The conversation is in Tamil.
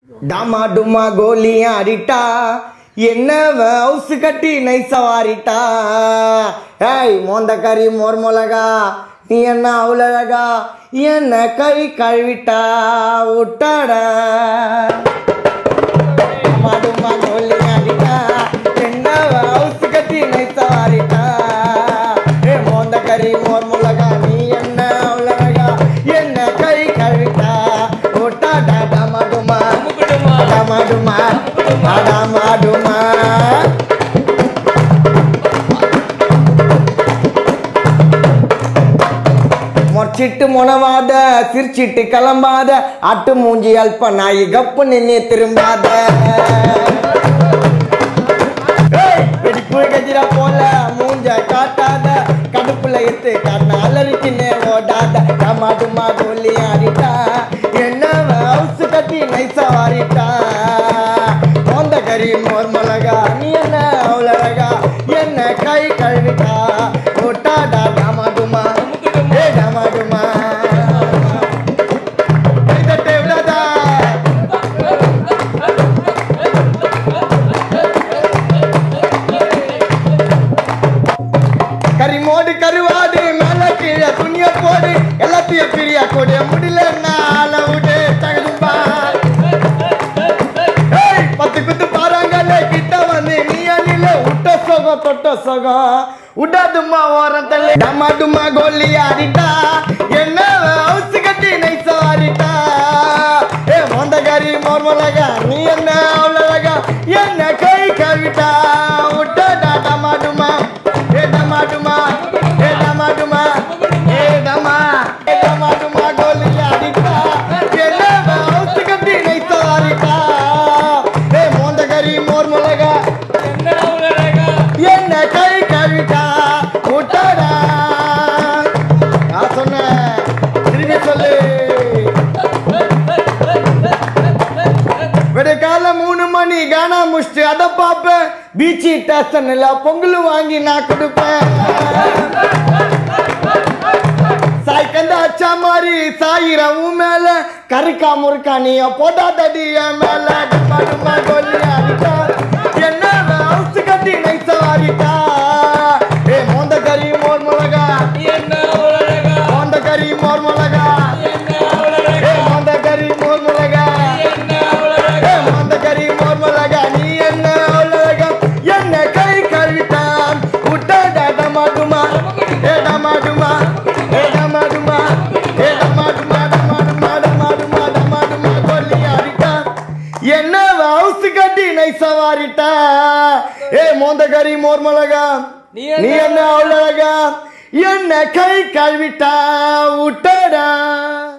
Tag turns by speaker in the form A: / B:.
A: டாமா டுமா கோலியா அடிட்டா என்னவ ஹவுஸ் கட்டி நைஸா வாரிட்டா. ஏய் மோந்தக்கறி மோர் மிளகா நீ என்ன அவ்வளகா என்ன கை கழுவிட்டா விட்டாடா. டாமா டுமா கோலியா அடிட்டா என்னவ ஹவுஸ் கட்டி நைஸா வாரிட்டா. ஏ மோந்தக்கறி மோர் மிளகா நீ என்ன அவ்வளகா என்ன கை கழுவிட்டா விட்டாடா. டாமா டுமா டாமா டுமா டாமா டுமா. மொச்சிட்டு முனவாத சிரிச்சிட்டு கிளம்பாத அட்டு மூஞ்சி அல்ப நாய் கப்பு நின்று திரும்பாத. கஜிரா போல மூஞ்ச காட்டாத கடுப்புல எத்து காட்டின அலறிக்கினே ஓடாத. டாமா டுமா கோலி ஆடிட்டா என்ன ஹவுஸ் கட்டி நைஸா வாரிட்டா. மோந்த கறி மோர் மிளகா நீ என்ன அவ்வளகா என்ன கை கழுவிட்டா விட்டாடா. டாமா டுமா ஏ டாமா டுமா கரிமோடு கருவாடு மேல கீழே துணிய போடு எல்லாத்தையும் பிரியா கொடு முடியல நாள விடு தகுதும்பா. பத்து குத்து பாறாங்கல்ல கிட்ட வந்து நீ அணில விட்ட சொகம் தொட்ட சொகம் விடாதுமா ஓரத்தல்ல. டாமா டுமா கோலி ஆடிட்டா என்ன ஹவுஸ் கட்டி நைஸா ஆடிட்டா. ஏ மோந்தகாரி மோர் மிளகா நீ என்ன அவ்வளகா என்ன கை கழுவிட்டா விட்டாடா. டாமா டுமா ஏ டாமா டுமா ஏ டாமா டுமா ஏ டாமா ஏ டாமா டுமா கோலி ஆடிட்டா என்ன ஹவுஸ் கட்டி நைஸா ஆடிட்டா. ஏ மோந்தகாரி மோர் மிளகா என்ன கை கழுவிட்டா விட்டாடா. நான் சொன்னேன் திரும்பி சொல்லு. விடைக்கால 3 மணி கானா முடிச்சுட்டு அதை பார்ப்பேன். பீச்சி ஸ்டேஷன்ல பொங்கல் வாங்கி நான் கொடுப்பேன். சாய்க்கந்த அச்சா மாதிரி சாயிரவும் மேல கருக்கா முறுக்கா நீ போட்டா தடி என் மேல. டுமா டுமா கோலி ஆடிட்டா என்ன ஹவுஸ் கட்டி நைஸா ஆடிட்டா. ஏ மோந்த கறி மோர் மிளகா மோந்த கறி மோர் மிளகா ஏ மோந்த கறி மோர் மிளகா ஏ மோந்த கறி மோர் மிளகா நீ என்ன அவ்வளகா என்ன கை கழுவிட்டான் விட்டாடா. டாமா டுமா ஏ டாமா டுமா ஏ டாமா டுமா ஏ டாமா டுமா டாமா டுமா டாமா டுமா டாமா டுமா கோலி ஆடிட்டா என்ன ஹவுஸ் கட்டி நைஸா வாரிட்டா. ஏ மோந்த கறி மோர் மிளகா நீ என்ன அவ்வளகா என்ன கை கழுவிட்டா விட்டாடா.